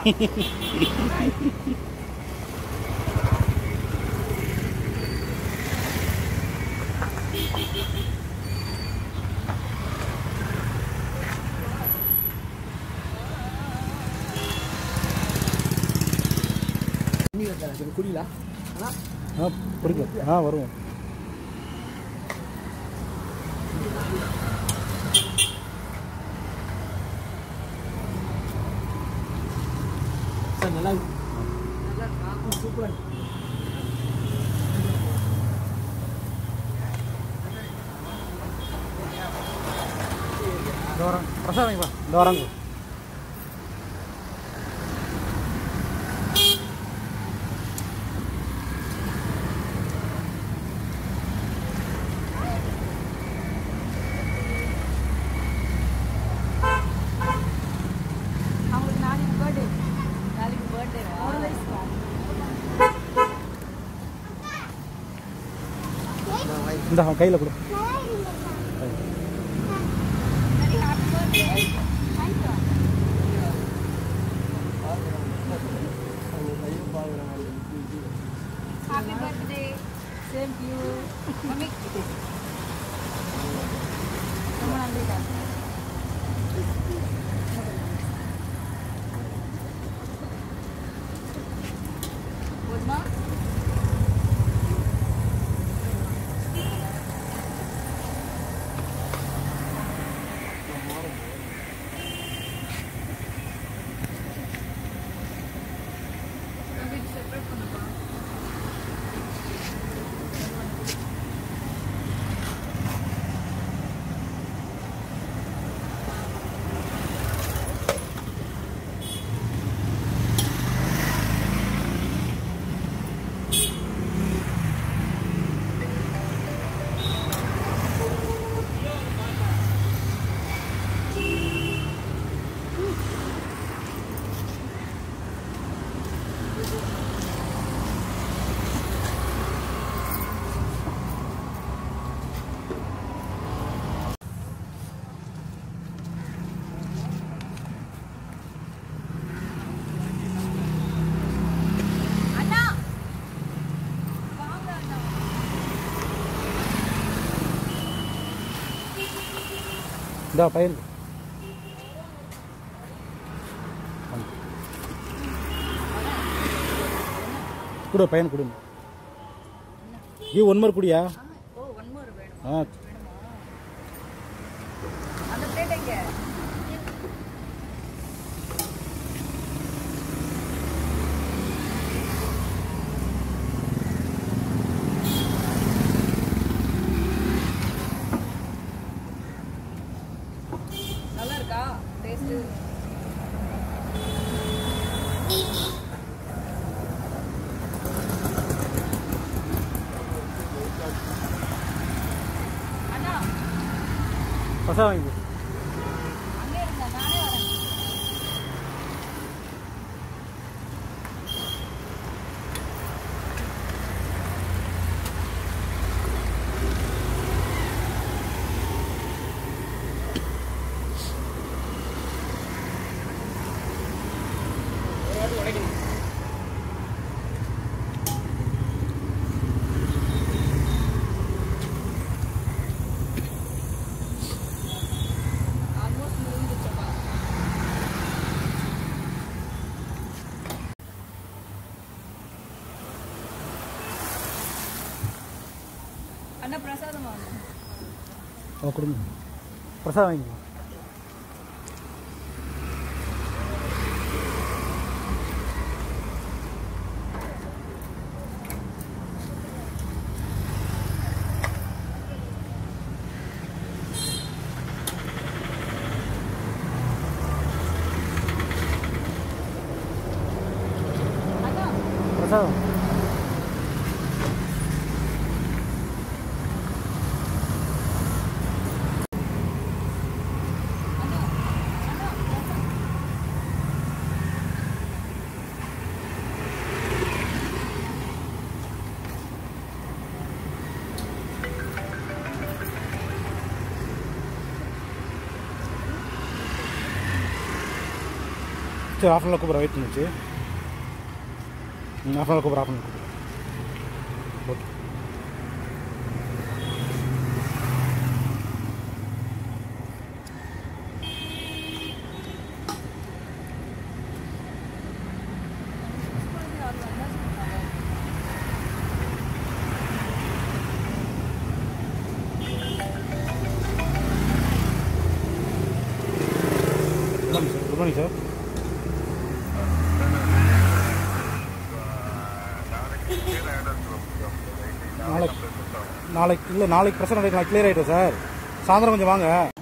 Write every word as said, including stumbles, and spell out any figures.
குடிலா ஆ பிடிக்கும். ஆ வருவோம். சார் நல்லா நல்லா சூப்பராக தோரம் பிரசாத் வாங்கிப்பா. தோரங்க இந்த கையில் கொடு. Happy birthday. Same to you. Mami. Kamu nanti kan? Good ma? இந்த பையன் கொடு. பையன் கொடு. நீ ஒன் மோர் குடியா? ஆ பிரசாத் வாங்கி. அண்ணா பிரசாதம் வாங்க. ஓ கொடுங்க. பிரசாதம் வாங்கிங்க. பிரசாதம் சரி ஆஃப் அன் கூப்பிட்றேன், வெயிட் பண்ணிச்சு. ம் ஆஃப் அன் கூப்பிட்றேன், ஆஃப் அன் கூப்பிட்றேன். ஓகே. Good morning sir. நாளைக்கு நாளைக்கு இல்லை நாளைக்கு பிரச்சனை நாளைக்கு கிளியர் ஆகிட்டோம் சார். சாயந்தரம் கொஞ்சம் வாங்க.